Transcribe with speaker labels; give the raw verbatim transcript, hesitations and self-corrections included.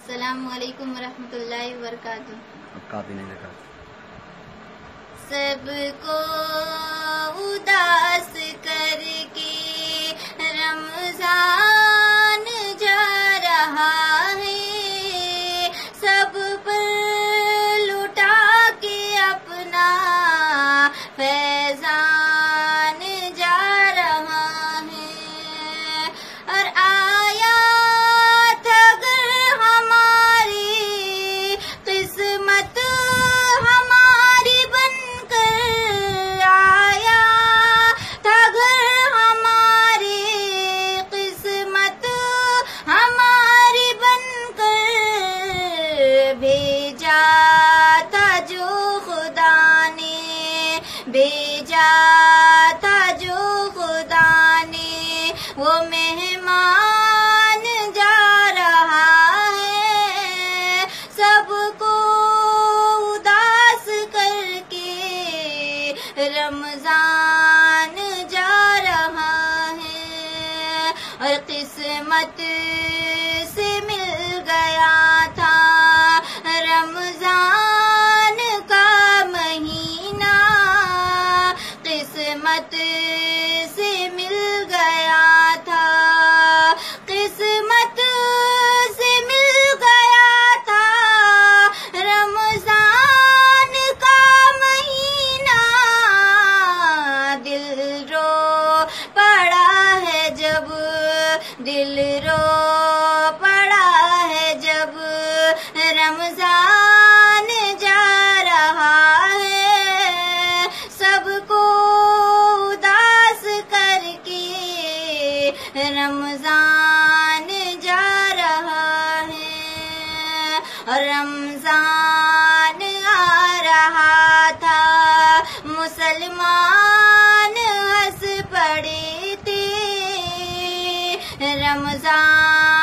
Speaker 1: अस्सलामुअलैकुम वरहमतुल्लाहि वबरकातुहू।
Speaker 2: अब काफी नहीं लगा।
Speaker 1: सबको उदास करके रमजान जा रहा है, सब पर लुटा के अपना फैजान जा रहा है। और आया था अगर हमारी किस्मत हमारी बनकर, आया था अगर हमारी किस्मत हमारी बनकर, भेजा था जो खुदा ने, भेजा था जो खुदा ने, वो मेहमान जा रहा है। सबको उदास करके रमजान जा रहा है। और किस्मत से मिल गया था रमजान का महीना, किस्मत से मिल गया था, किस्मत से मिल गया था रमजान का महीना। दिल रो पड़ा है जब, दिल रो पड़ा है जब रमजान जा रहा है। सबको उदास करके रमजान जा रहा है। और रमजान आ रहा था, मुसलमान हंस पड़े थे। रमजान